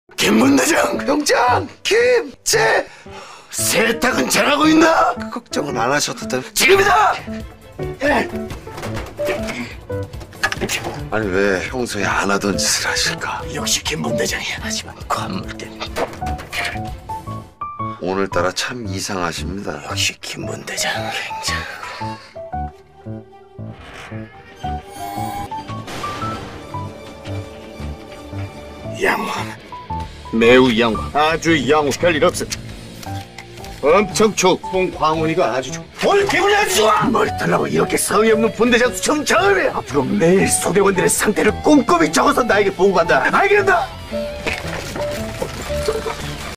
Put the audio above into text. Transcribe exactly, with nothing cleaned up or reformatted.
김문대장, 병장, 김재 세탁은 잘하고 있나? 그 걱정은 안 하셔도 돼. 지금이다. 아니 왜 평소에 안 하던 짓을 하실까? 역시 김문대장이야. 하지만 관물된 오늘따라 참 이상하십니다. 역시 김문대장 굉장하고. 양호함. 매우 양호. 아주 양호. 별일 없어. 엄청 좋고 송광훈이가 아주 좋고 오늘 기분이 아주 좋아. 뭘 달라고 이렇게 성의 없는 분대장 수청 처음에 앞으로 매일 소대원들의 상태를 꼼꼼히 적어서 나에게 보고간다. 알겠나?